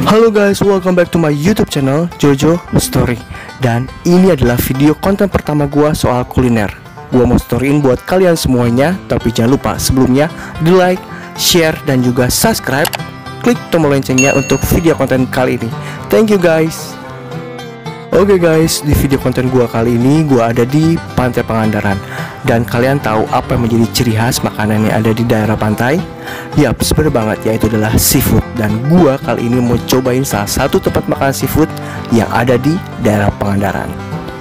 Halo guys, welcome back to my YouTube channel Jojo Story. Dan ini adalah video konten pertama gua soal kuliner. Gua mau storyin buat kalian semuanya, tapi jangan lupa sebelumnya di like, share, dan juga subscribe. Klik tombol loncengnya untuk video konten kali ini. Thank you guys. Oke guys, di video konten gua kali ini gua ada di Pantai Pangandaran. Dan kalian tahu apa yang menjadi ciri khas makanan yang ada di daerah pantai? Yap, bener banget, yaitu adalah seafood. Dan gua kali ini mau cobain salah satu tempat makan seafood yang ada di daerah Pangandaran.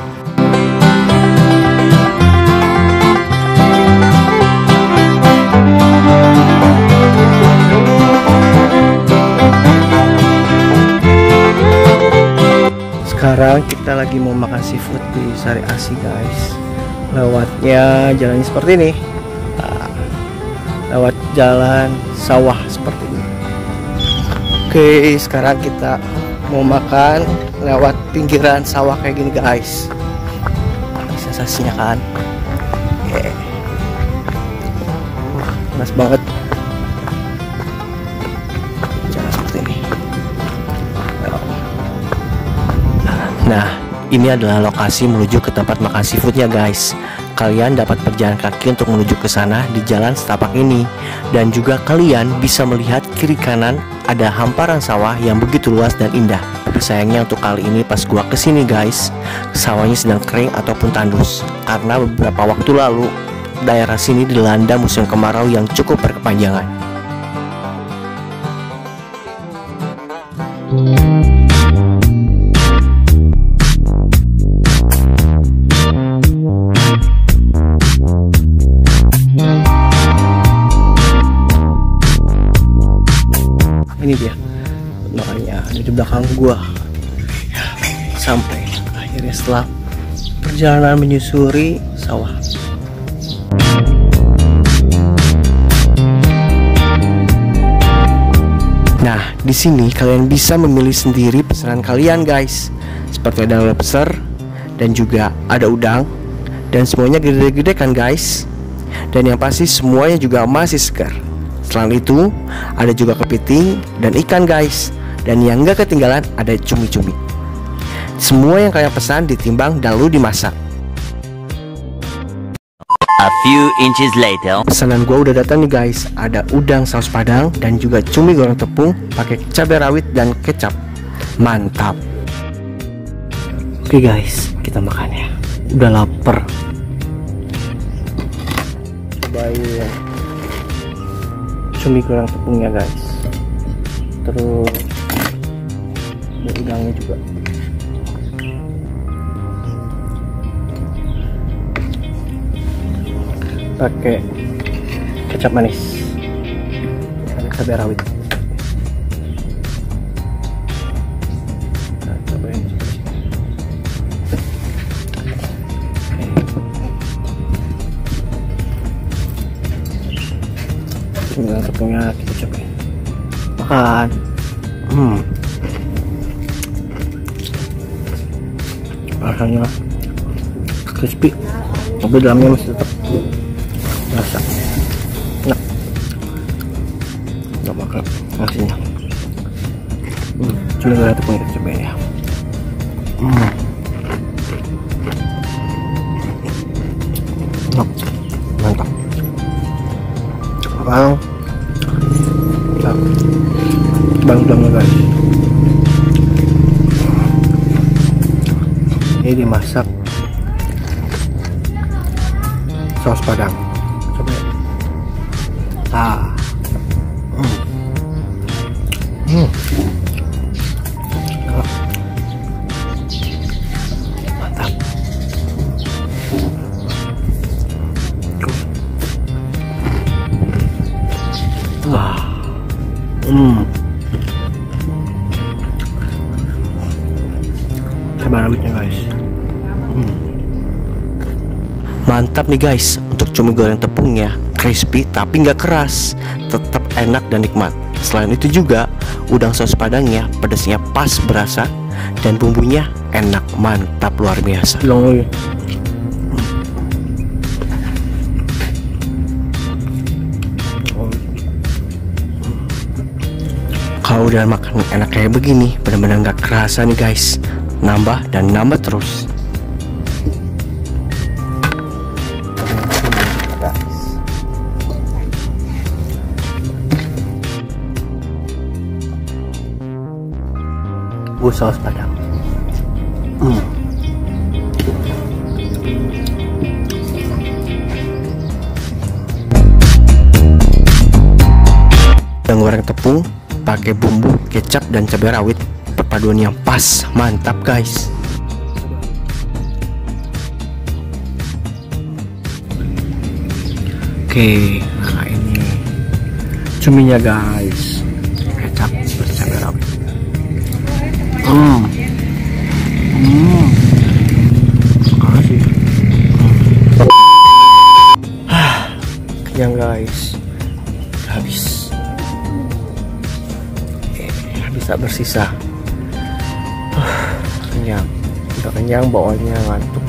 Sekarang kita lagi mau makan seafood di Sari Asi guys. Lewatnya jalannya seperti ini. Lewat jalan sawah seperti ini. Oke, sekarang kita mau makan lewat pinggiran sawah kayak gini guys. Sensasinya kan. Panas banget. Jalan seperti ini. Nah, ini adalah lokasi menuju ke tempat makan seafoodnya guys. Kalian dapat berjalan kaki untuk menuju ke sana di jalan setapak ini. Dan juga kalian bisa melihat kiri kanan ada hamparan sawah yang begitu luas dan indah. Tapi sayangnya untuk kali ini pas gua kesini guys, sawahnya sedang kering ataupun tandus. Karena beberapa waktu lalu daerah sini dilanda musim kemarau yang cukup berkepanjangan. Ini dia, makanya ada di belakang gua. Sampai akhirnya setelah perjalanan menyusuri sawah. Nah, di sini kalian bisa memilih sendiri pesanan kalian guys. Seperti ada lobster dan juga ada udang, dan semuanya gede-gede kan guys. Dan yang pasti semuanya juga masih segar. Selain itu, ada juga kepiting dan ikan guys. Dan yang gak ketinggalan ada cumi-cumi. Semua yang kalian pesan ditimbang dan lalu dimasak. A few inches later. Pesanan gua udah datang nih guys. Ada udang saus padang dan juga cumi goreng tepung pakai cabai rawit dan kecap. Mantap. Oke guys, kita makan ya. Udah lapar. Cobain cumi goreng tepungnya guys, terus ada udangnya juga. Pakai kecap manis, ada cabai rawit. Nah, cobain. Dengan tepungnya kita cobain. Makan. Rasanya crispy, tapi dalamnya masih tetap rasa. Nah, nggak makan nasinya. Cuma dengan tepungnya kita cobain ya. Mantap. Bang udangnya guys, ini dimasak saus padang. Coba ya. Mantap. Cabai rawitnya guys. Mantap nih guys. Untuk cumi goreng tepungnya crispy tapi nggak keras, tetap enak dan nikmat. Selain itu juga udang saus padangnya pedasnya pas berasa dan bumbunya enak, mantap luar biasa. Kalau Kalau udah makan enak kayak begini, bener-bener gak kerasa nih guys. Nambah dan nambah terus. Saus padang. Yang goreng tepung pakai bumbu kecap dan cabai rawit, perpaduan yang pas, mantap guys. Oke, nah ini cuminya guys, kecap plus cabai rawit. Makasih. Kenyang guys, habis tak bersisa. Kenyang, udah kenyang, bawaannya ngantuk.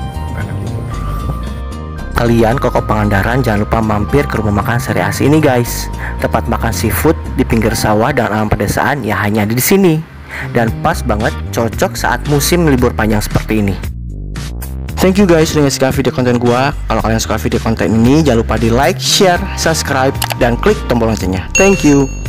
Kalian Koko Pangandaran jangan lupa mampir ke rumah makan Sari Asi ini guys. Tempat makan seafood di pinggir sawah dan alam pedesaan ya hanya di sini. Dan pas banget, cocok saat musim libur panjang seperti ini. Thank you guys sudah ngasih video konten gua. Kalau kalian suka video konten ini, jangan lupa di like, share, subscribe, dan klik tombol loncengnya. Thank you.